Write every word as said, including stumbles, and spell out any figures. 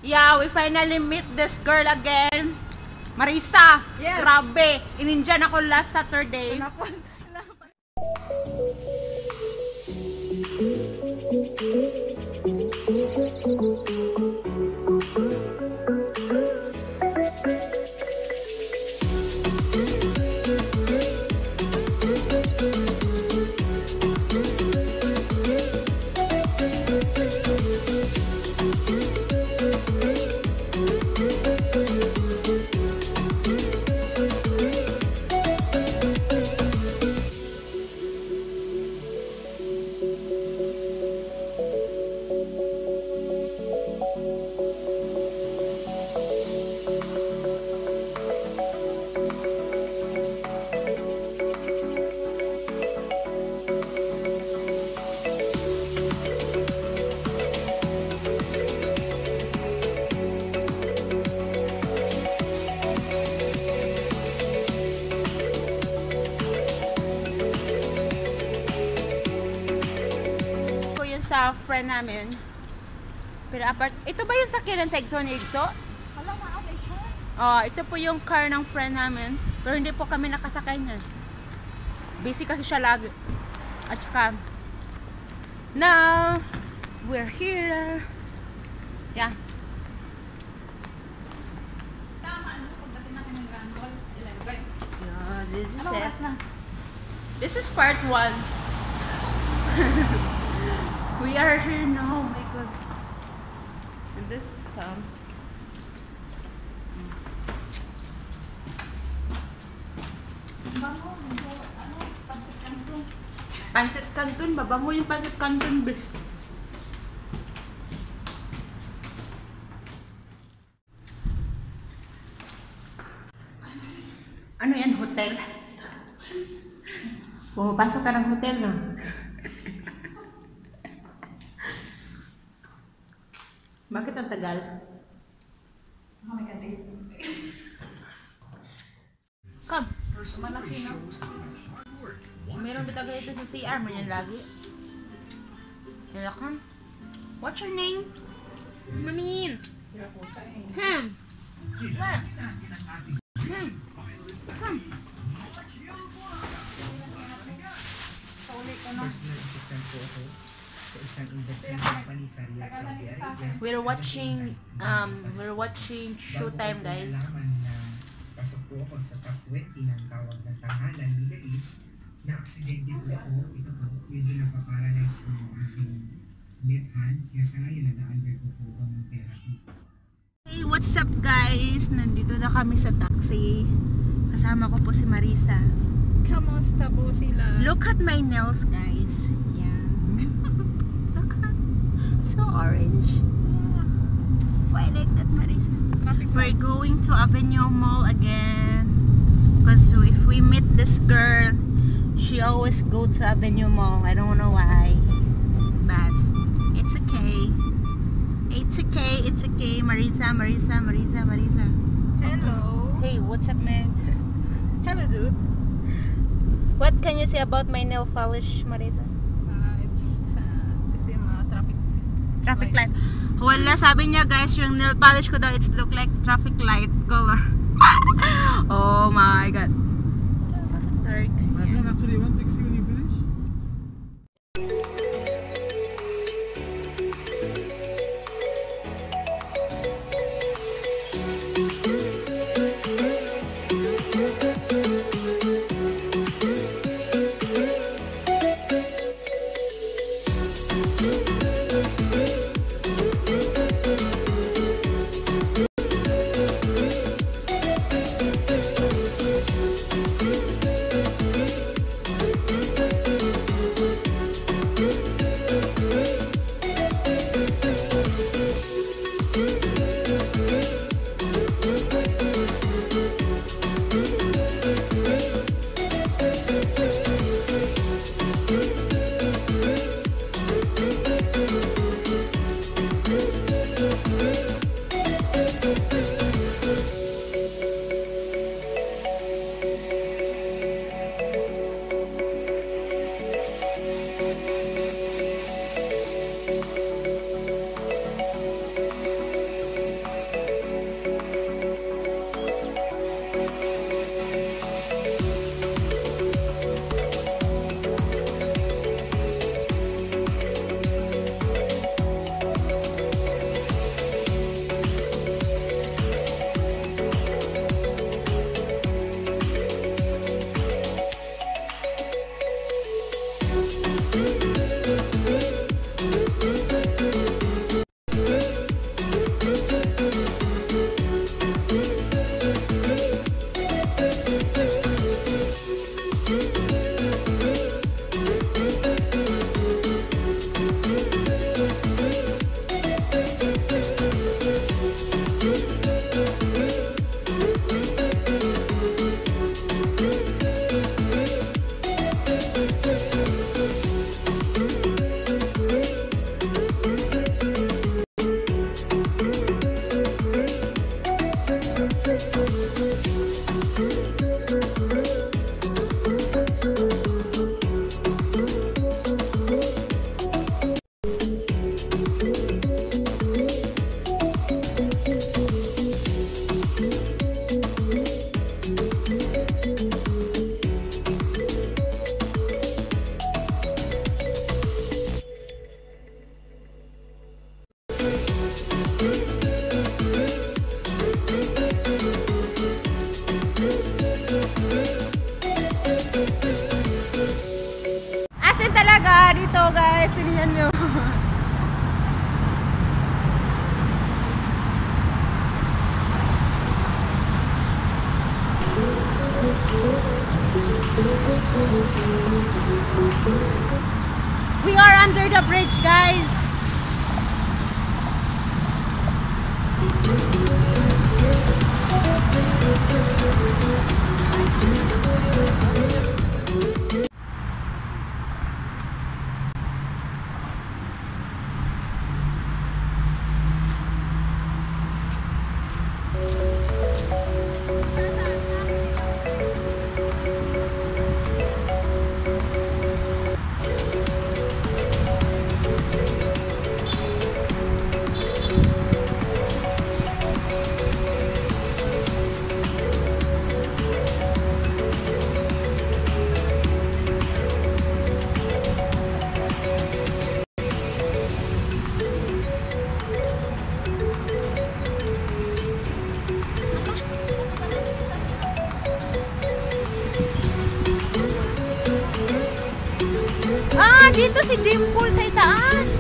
Yeah, we finally meet this girl again. Marisa. Yes. Grabe. In-Indian ako last Saturday. Sa friend namin. Pero apart, ito ba yung sakyan sa Exo ni Exo? Alam mo, okay siya. Oh, ito po yung car ng friend namin. Pero hindi po kami nakasakay niya. Busy kasi siya lagi. At saka, now, we're here. Yeah. Tama, ano, pagdating natin ng Grand Hall, eleven. Yeah, this is Ano it. oras na? This is part one. We are here now, oh my god. And this is um Bango, ano, Pancit Canton. Pancit Canton, babango yung Pancit Canton, bis. Ano yan, hotel? Pumapasok ka ng hotel, no? Bakit ang tagal? Ako may kadate. Come. Malaki na. Meron ba tagal ito sa C R mo yan lagi? Kaya come. What's your name? Mamin. Hmm. What? Hmm. Come. Sa uli ko na. Personal assistant po ako sa isang investment company sa Riyadh, Saudi Arabia. We're watching um we're watching Showtime, guys. Nalaman na pasok po ako sa top twenty ng tawag ng tahanan Middle East, na aksidente po ako. Ito po, medyo napaparalyze po yung aking left hand. Kaya sa ngayon, nag-under po po ang therapy. Hey, what's up guys? Nandito na kami sa taxi. Kasama ko po si Marisa. Kamusta po sila? Look at my nails, guys. Yeah. Look at, so orange. Why like that, Marisa? Traffic We're lights. going to Avenue Mall again. Because if we meet this girl, she always go to Avenue Mall. I don't know why. But it's okay. It's okay. It's okay. Marisa, Marisa, Marisa, Marisa. Hello. Hey, what's up, man? Hello, dude. What can you say about my nail polish, Marisa? Uh, it's uh, the same uh, traffic. Traffic light. lights. Wala, sabi niya guys, yung nail polish ko daw, it's look like traffic light color. Oh my god. Dark. My friend actually won't text you when you finish. We are under the bridge, guys. Ah, dito si Dimple sa itaas.